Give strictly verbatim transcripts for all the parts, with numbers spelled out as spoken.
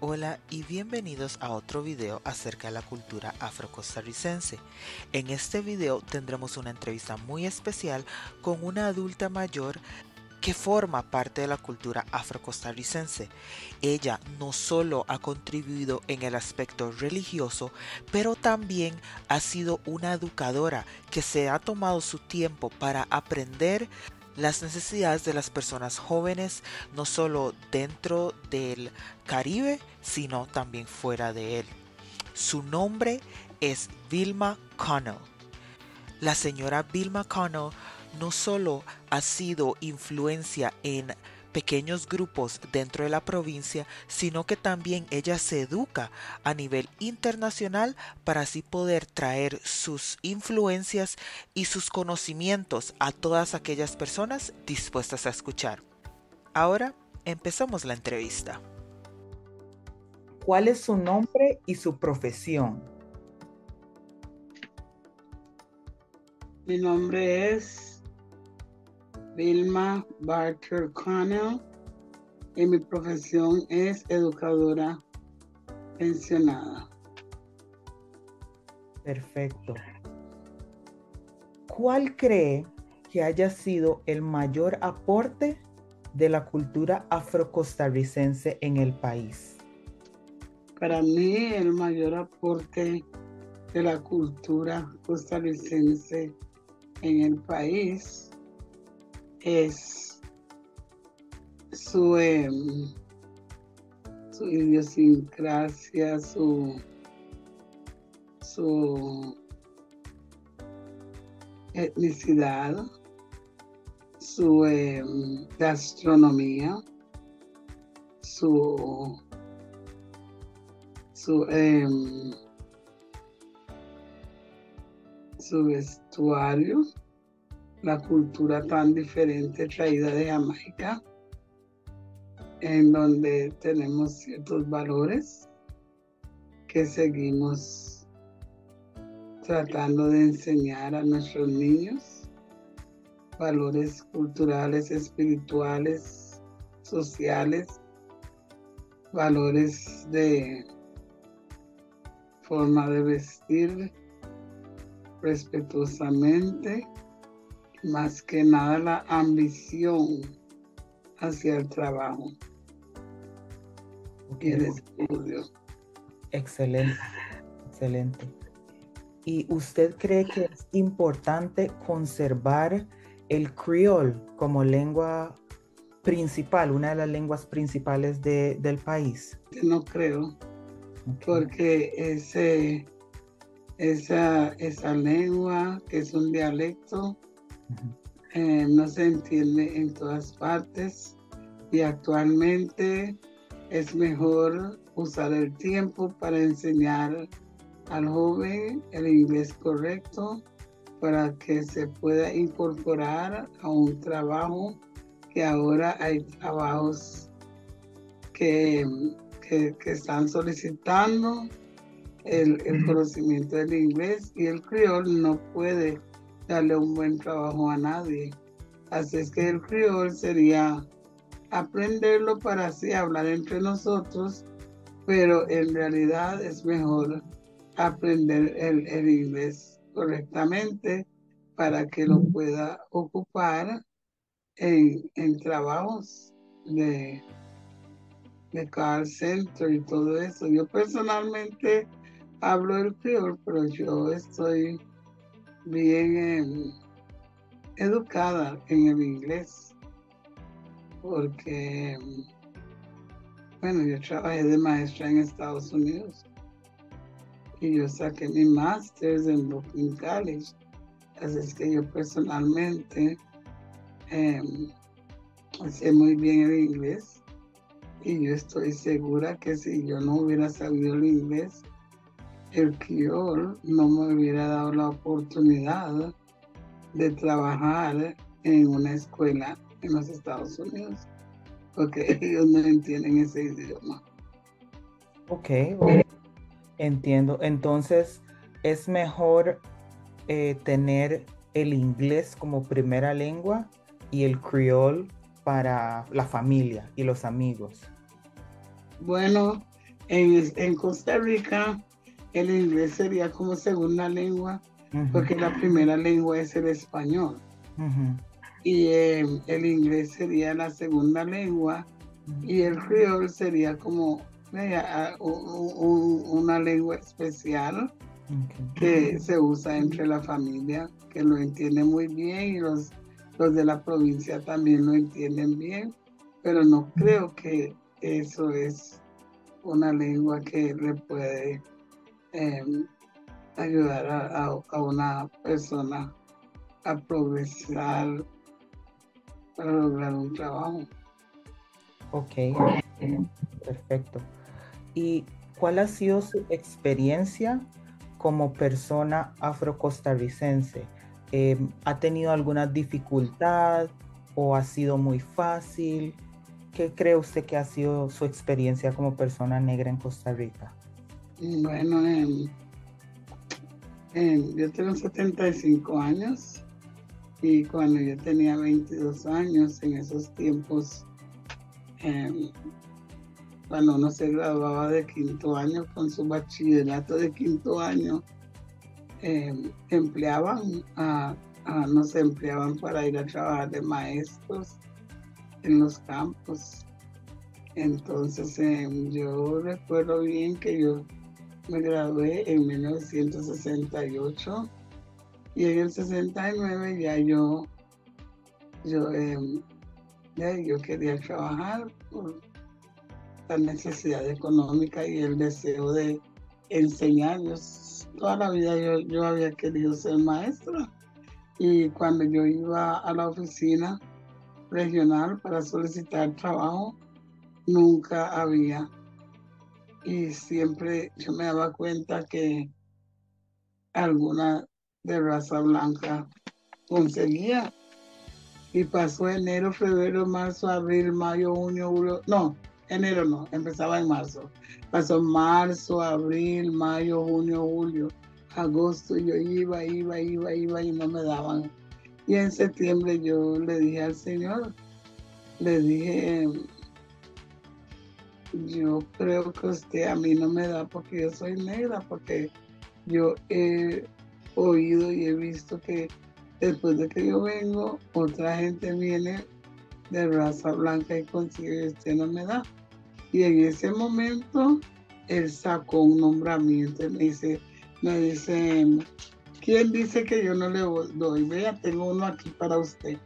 Hola y bienvenidos a otro video acerca de la cultura afrocostarricense. En este video tendremos una entrevista muy especial con una adulta mayor que forma parte de la cultura afrocostarricense. Ella no solo ha contribuido en el aspecto religioso, pero también ha sido una educadora que se ha tomado su tiempo para aprender las necesidades de las personas jóvenes, no solo dentro del Caribe, sino también fuera de él. Su nombre es Vilma Connell. La señora Vilma Connell no solo ha sido influencia en pequeños grupos dentro de la provincia, sino que también ella se educa a nivel internacional para así poder traer sus influencias y sus conocimientos a todas aquellas personas dispuestas a escuchar. Ahora empezamos la entrevista. ¿Cuál es su nombre y su profesión? Mi nombre es Vilma Barker Connell y mi profesión es educadora pensionada. Perfecto. ¿Cuál cree que haya sido el mayor aporte de la cultura afrocostarricense en el país? Para mí, el mayor aporte de la cultura costarricense en el país es su, eh, su idiosincrasia, su, su etnicidad, su eh, gastronomía, su, su, eh, su vestuario, la cultura tan diferente traída de Jamaica, en donde tenemos ciertos valores que seguimos tratando de enseñar a nuestros niños, valores culturales, espirituales, sociales, valores de forma de vestir respetuosamente, más que nada la ambición hacia el trabajo y el estudio. Excelente, excelente. ¿Y usted cree que es importante conservar el criol como lengua principal, una de las lenguas principales de, del país? No creo, Okay. porque ese, esa, esa lengua, que es un dialecto, Uh-huh. eh, no se entiende en todas partes y actualmente es mejor usar el tiempo para enseñar al joven el inglés correcto para que se pueda incorporar a un trabajo, que ahora hay trabajos que, que, que están solicitando el, el conocimiento del inglés, y el criol no puede darle un buen trabajo a nadie. Así es que el criol sería aprenderlo para así hablar entre nosotros, pero en realidad es mejor aprender el, el inglés correctamente para que lo pueda ocupar en, en trabajos de, de call center y todo eso. Yo personalmente hablo el criol, pero yo estoy bien eh, educada en el inglés, porque, bueno, yo trabajé de maestra en Estados Unidos y yo saqué mi máster en Brooklyn College. Así es que yo personalmente eh, sé muy bien el inglés, y yo estoy segura que si yo no hubiera sabido el inglés, el criol no me hubiera dado la oportunidad de trabajar en una escuela en los Estados Unidos, porque ellos no entienden ese idioma. Ok, okay. Entiendo. Entonces, es mejor eh, tener el inglés como primera lengua y el criol para la familia y los amigos. Bueno, En, en Costa Rica, el inglés sería como segunda lengua, uh-huh. porque la primera lengua es el español. Uh-huh. Y eh, el inglés sería la segunda lengua, uh-huh. y el criol sería como eh, un, un, una lengua especial, okay. que se usa entre la familia, que lo entiende muy bien, y los, los de la provincia también lo entienden bien, pero no creo que eso es una lengua que le puede eh, ayudar a, a, a una persona a progresar para lograr un trabajo. Ok, perfecto. ¿Y cuál ha sido su experiencia como persona afrocostarricense? Eh, ¿Ha tenido alguna dificultad o ha sido muy fácil? ¿Qué cree usted que ha sido su experiencia como persona negra en Costa Rica? Bueno, eh, eh, yo tengo setenta y cinco años y cuando yo tenía veintidós años, en esos tiempos, eh, cuando uno se graduaba de quinto año con su bachillerato de quinto año, eh, empleaban a, a, nos empleaban para ir a trabajar de maestros en los campos. Entonces eh, yo recuerdo bien que yo me gradué en mil novecientos sesenta y ocho y en el sesenta y nueve ya yo yo, eh, ya yo quería trabajar por la necesidad económica y el deseo de enseñar. Yo, toda la vida yo, yo había querido ser maestra, y cuando yo iba a la oficina regional para solicitar trabajo, nunca había. Y siempre yo me daba cuenta que alguna de raza blanca conseguía. Y pasó enero, febrero, marzo, abril, mayo, junio, julio. No, enero no, empezaba en marzo. Pasó marzo, abril, mayo, junio, julio, agosto. Yo iba, iba, iba, iba y no me daban. Y en septiembre yo le dije al Señor, le dije, yo creo que usted a mí no me da porque yo soy negra, porque yo he oído y he visto que después de que yo vengo, otra gente viene de raza blanca y consigue, y usted no me da. Y en ese momento, él sacó un nombramiento y me dice, me dice, ¿quién dice que yo no le doy? Vea, tengo uno aquí para usted.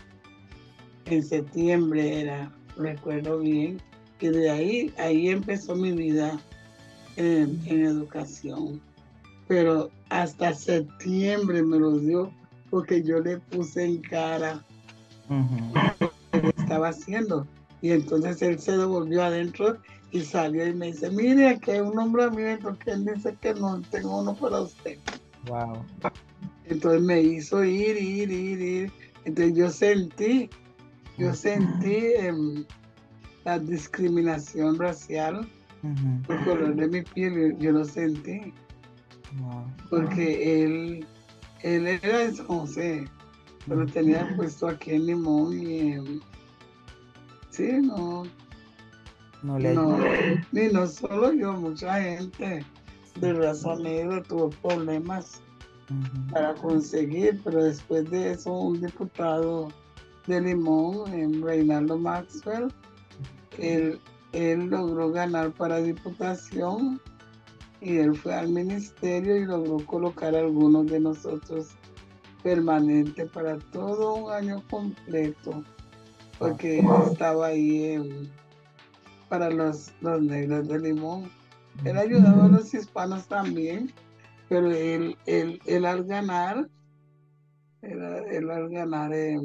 En septiembre era, recuerdo bien, que de ahí, ahí empezó mi vida en, en educación. Pero hasta septiembre me lo dio porque yo le puse en cara uh-huh. lo que estaba haciendo. Y entonces él se devolvió adentro y salió y me dice, mire, aquí hay un nombramiento que él dice que no, tengo uno para usted. Wow. Entonces me hizo ir, ir, ir, ir. Entonces yo sentí, yo sentí eh, la discriminación racial uh-huh. por color de mi piel, yo, yo lo sentí. Wow. Porque él, él era de San José, pero tenía puesto aquí en Limón y en, sí, no, no, le no, ni no solo yo, mucha gente de raza negra tuvo problemas uh-huh. para conseguir, pero después de eso un diputado de Limón, en Reinaldo Maxwell, él, él logró ganar para diputación. Y él fue al ministerio y logró colocar a algunos de nosotros permanente para todo un año completo, porque él estaba ahí eh, para los, los negros de Limón. Él ayudaba a los hispanos también, pero él, él, él al ganar, él, él al ganar eh,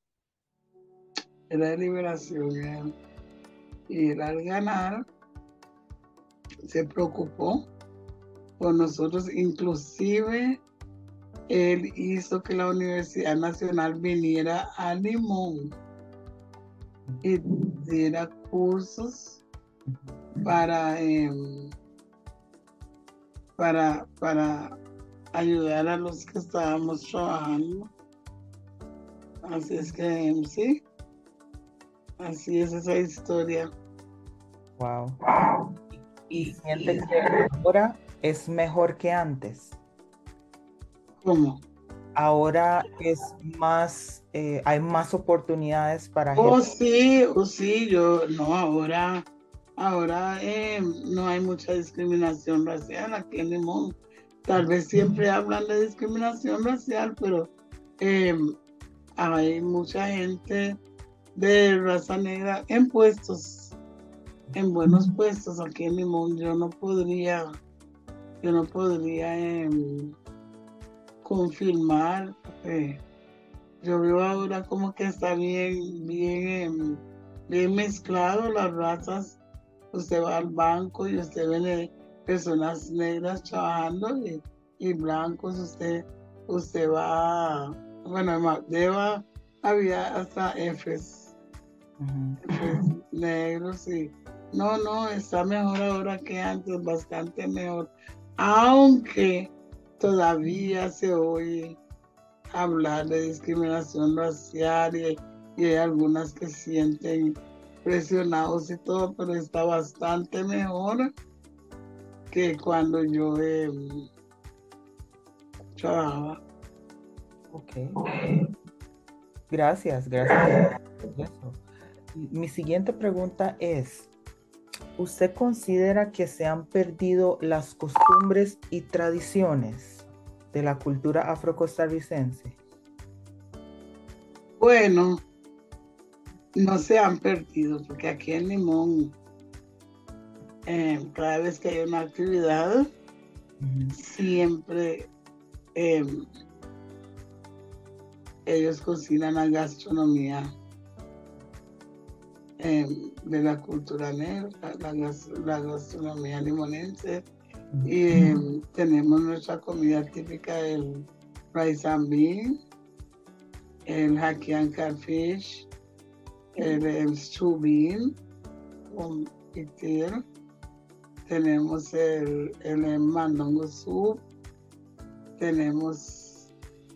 era de liberación, eh, y él al ganar se preocupó por nosotros, inclusive él hizo que la Universidad Nacional viniera a Limón y diera cursos para, eh, para, para ayudar a los que estábamos trabajando. Así es que sí, así es esa historia. Wow. ¿Y siente que ahora es mejor que antes? ¿Cómo? Ahora es más, eh, hay más oportunidades para Oh, gente. sí, oh, sí, yo, no, ahora, ahora eh, no hay mucha discriminación racial aquí en Limón. Tal vez siempre hablan de discriminación racial, pero eh, hay mucha gente de raza negra en puestos, en buenos puestos aquí en Limón. Yo no podría, yo no podría em, confirmar. eh, yo veo ahora como que está bien, bien, em, bien mezclado las razas. Usted va al banco y usted ve personas negras trabajando y, y blancos. Usted, usted va, bueno, en Macdeva había hasta Fs, Ujú. Fs negros y no, no, está mejor ahora que antes, bastante mejor. Aunque todavía se oye hablar de discriminación racial y, y hay algunas que sienten presionados y todo, pero está bastante mejor que cuando yo eh, trabajaba. Ok. Gracias, gracias por eso. Mi siguiente pregunta es, ¿usted considera que se han perdido las costumbres y tradiciones de la cultura afrocostarricense? Bueno, no se han perdido, porque aquí en Limón, eh, cada vez que hay una actividad, Ujú. siempre eh, ellos cocinan la gastronomía eh, de la cultura negra, la, la gastronomía limonense. Y eh, tenemos nuestra comida típica, el rice and bean, el haki and catfish, el, el stew bean con pitir. Tenemos el, el mandongo soup, tenemos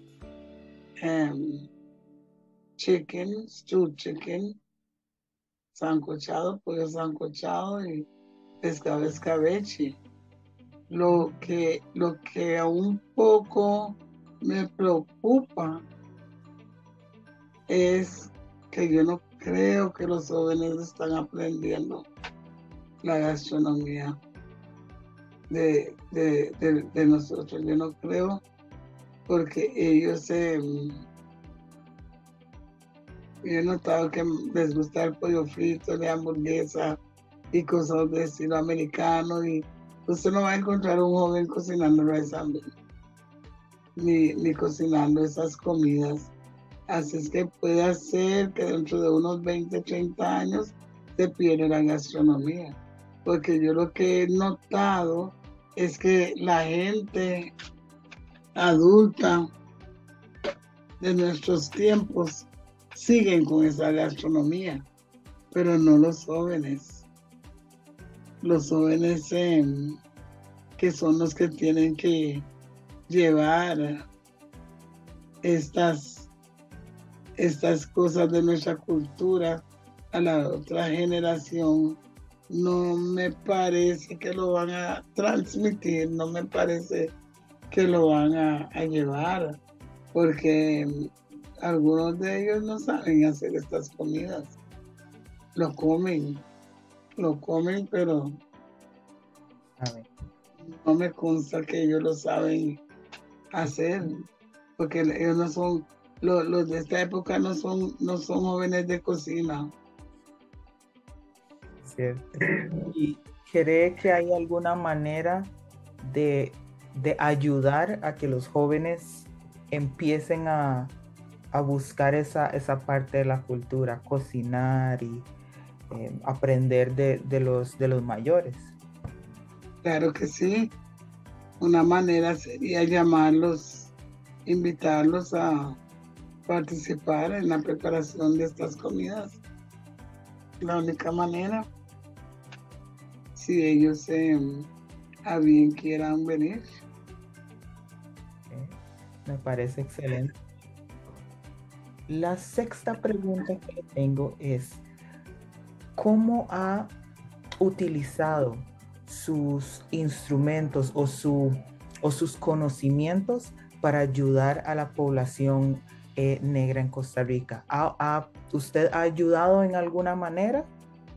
um, chicken, stewed chicken, sancochado, pollo sancochado y pescado escabeche. Lo que, lo que un poco me preocupa es que yo no creo que los jóvenes están aprendiendo la gastronomía de, de, de, de nosotros. Yo no creo, porque ellos, eh, yo he notado que les gusta el pollo frito, la hamburguesa y cosas de estilo americano, y usted no va a encontrar un joven cocinando rice and bean, ni, ni cocinando esas comidas. Así es que puede ser que dentro de unos veinte, treinta años se pierda la gastronomía. Porque yo lo que he notado es que la gente adulta de nuestros tiempos siguen con esa gastronomía, pero no los jóvenes. Los jóvenes eh, que son los que tienen que llevar estas estas cosas de nuestra cultura a la otra generación, no me parece que lo van a transmitir, no me parece que lo van a, a llevar, porque algunos de ellos no saben hacer estas comidas. Lo comen, lo comen, pero A ver. no me consta que ellos lo saben hacer, porque ellos no son, los, los de esta época no son, no son jóvenes de cocina. Cierto. ¿Y cree que hay alguna manera de, de ayudar a que los jóvenes empiecen a, a buscar esa, esa parte de la cultura, cocinar y eh, aprender de, de, los, de los mayores? Claro que sí. Una manera sería llamarlos, invitarlos a participar en la preparación de estas comidas. La única manera, si ellos eh, a bien quieran venir. Okay. Me parece excelente. La sexta pregunta que tengo es, ¿cómo ha utilizado sus instrumentos o, su, o sus conocimientos para ayudar a la población eh, negra en Costa Rica? ¿Ha, ha, ¿Usted ha ayudado en alguna manera?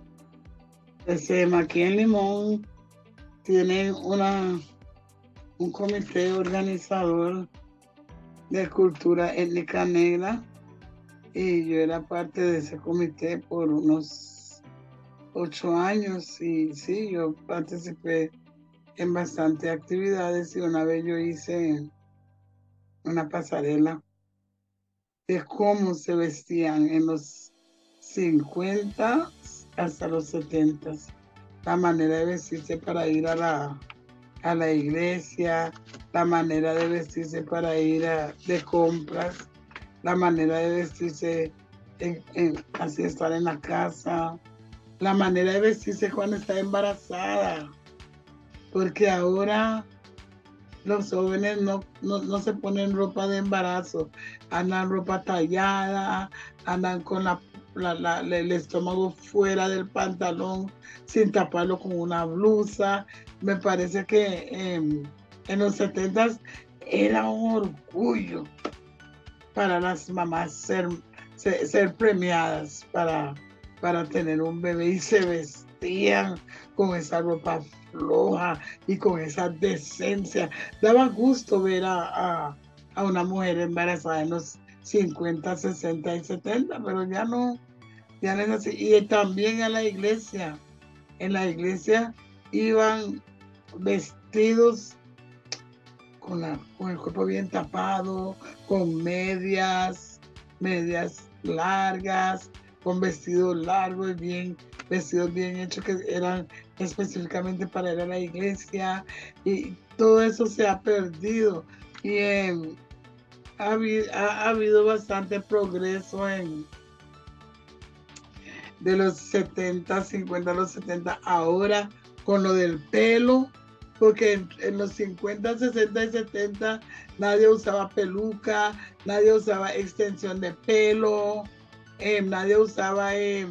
Pues, eh, aquí en Limón tienen una, un comité organizador de cultura étnica negra y yo era parte de ese comité por unos ocho años y sí, yo participé en bastantes actividades y una vez yo hice una pasarela de cómo se vestían en los cincuenta hasta los setenta, la manera de vestirse para ir a la, a la iglesia, la manera de vestirse para ir a, de compras, la manera de vestirse en, en, así estar en la casa, la manera de vestirse cuando está embarazada, porque ahora los jóvenes no, no, no se ponen ropa de embarazo, andan ropa tallada, andan con la, la, la, el estómago fuera del pantalón sin taparlo con una blusa. Me parece que eh, en los setentas era un orgullo para las mamás ser, ser, ser premiadas para, para tener un bebé y se vestían con esa ropa floja y con esa decencia. Daba gusto ver a, a, a una mujer embarazada en los cincuenta, sesenta y setenta, pero ya no, ya no es así. Y también a la iglesia. En la iglesia iban vestidos con, la, con el cuerpo bien tapado, con medias, medias largas, con vestidos largos y bien, vestidos bien hechos que eran específicamente para ir a la iglesia, y todo eso se ha perdido y eh, ha, habido, ha, ha habido bastante progreso en de los setenta, cincuenta a los setenta, ahora con lo del pelo, porque en, en los cincuenta, sesenta y setenta nadie usaba peluca, nadie usaba extensión de pelo, eh, nadie usaba eh,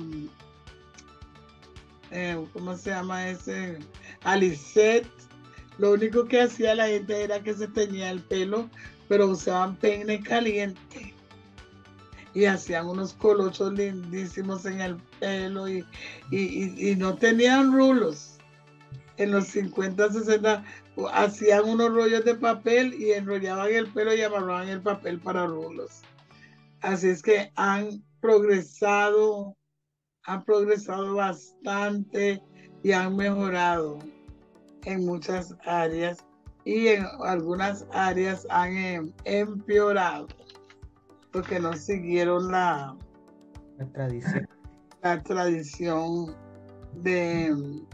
Eh, ¿cómo se llama ese? Alicet. Lo único que hacía la gente era que se teñía el pelo, pero usaban peine caliente y hacían unos colochos lindísimos en el pelo y, y, y, y no tenían rulos. En los cincuenta, sesenta hacían unos rollos de papel y enrollaban el pelo y amarraban el papel para rulos. Así es que han progresado han progresado bastante y han mejorado en muchas áreas y en algunas áreas han em, empeorado porque no siguieron la, la tradición, la tradición de,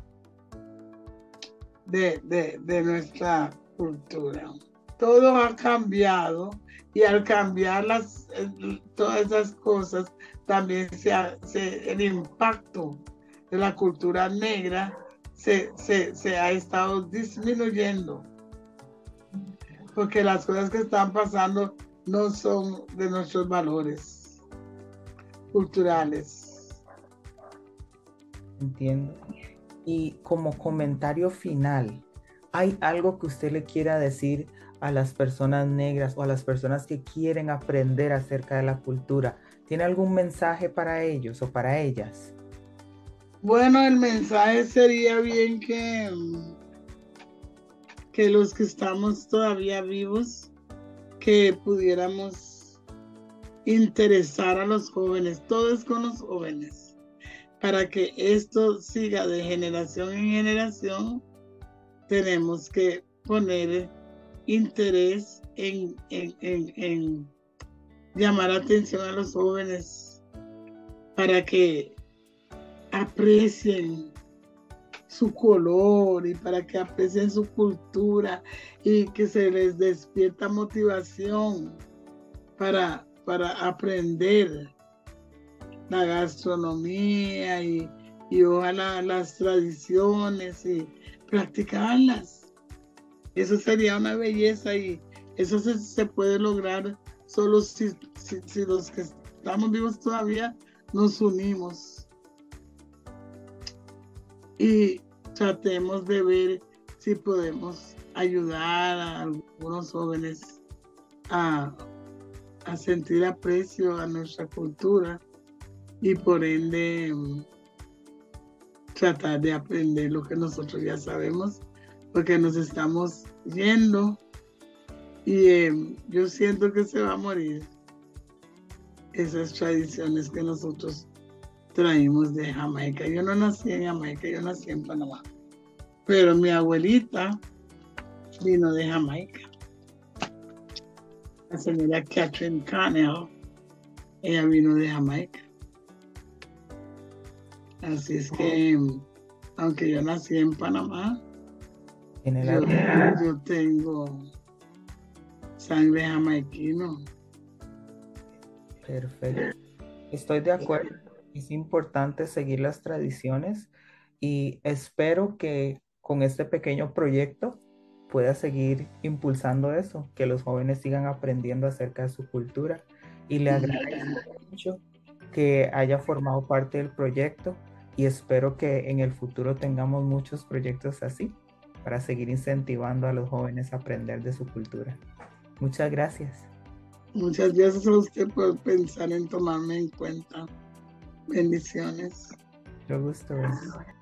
de, de, de nuestra cultura. Todo ha cambiado y al cambiar las, todas esas cosas, también se ha, se, el impacto de la cultura negra se, se, se ha estado disminuyendo, porque las cosas que están pasando no son de nuestros valores culturales. Entiendo. Y como comentario final, ¿hay algo que usted le quiera decir a las personas negras o a las personas que quieren aprender acerca de la cultura? ¿Tiene algún mensaje para ellos o para ellas? Bueno, el mensaje sería bien que, que los que estamos todavía vivos, que pudiéramos interesar a los jóvenes, todo es con los jóvenes, para que esto siga de generación en generación. Tenemos que poner interés en, en, en, en llamar atención a los jóvenes para que aprecien su color y para que aprecien su cultura y que se les despierta motivación para, para aprender la gastronomía y, y ojalá las tradiciones y practicarlas. Eso sería una belleza y eso se, se puede lograr solo si, si, si los que estamos vivos todavía nos unimos. Y tratemos de ver si podemos ayudar a algunos jóvenes a, a sentir aprecio a nuestra cultura y por ende tratar de aprender lo que nosotros ya sabemos, porque nos estamos yendo y eh, yo siento que se va a morir esas tradiciones que nosotros traímos de Jamaica. Yo no nací en Jamaica, yo nací en Panamá, pero mi abuelita vino de Jamaica. La señora Catherine Connell, ella vino de Jamaica. Así es que, aunque yo nací en Panamá, yo, yo tengo sangre jamaiquino. Perfecto. Estoy de acuerdo. Es importante seguir las tradiciones y espero que con este pequeño proyecto pueda seguir impulsando eso, que los jóvenes sigan aprendiendo acerca de su cultura. Y le agradezco mucho que haya formado parte del proyecto y espero que en el futuro tengamos muchos proyectos así para seguir incentivando a los jóvenes a aprender de su cultura. Muchas gracias. Muchas gracias a usted por pensar en tomarme en cuenta. Bendiciones. Mucho gusto.